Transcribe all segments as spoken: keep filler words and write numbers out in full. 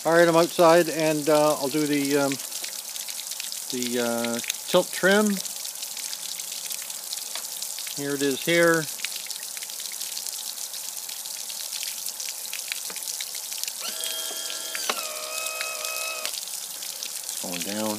Alright, I'm outside and uh, I'll do the um, the uh, tilt trim. Here it is here. Going down.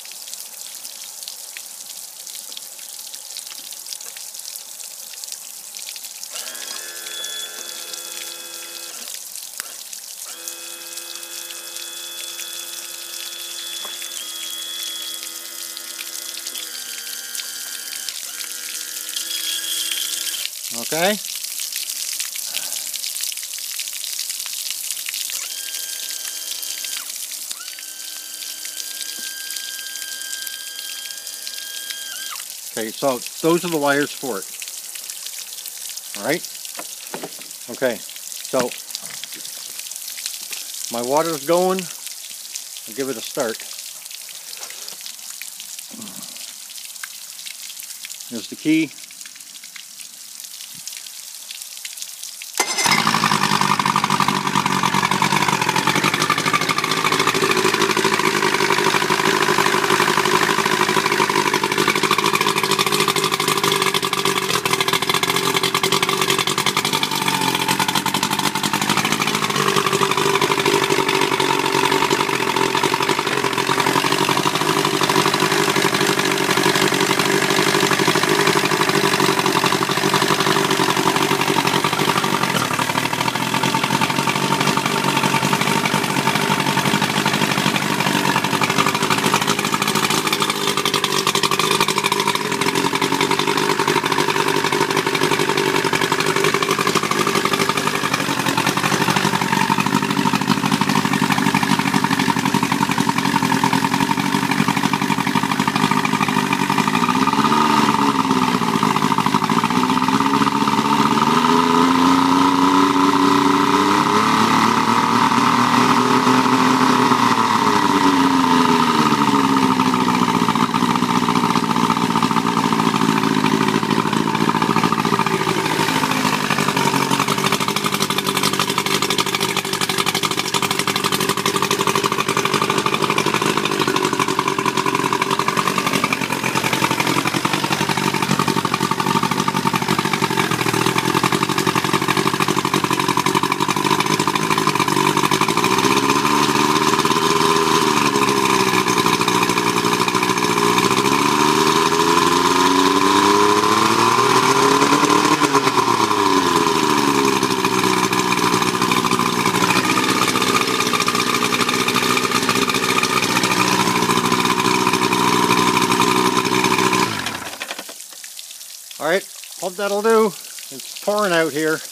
Okay. Okay, so those are the wires for it. Alright? Okay, so my water's going. I'll give it a start. There's the key. Alright, hope that'll do. It's pouring out here.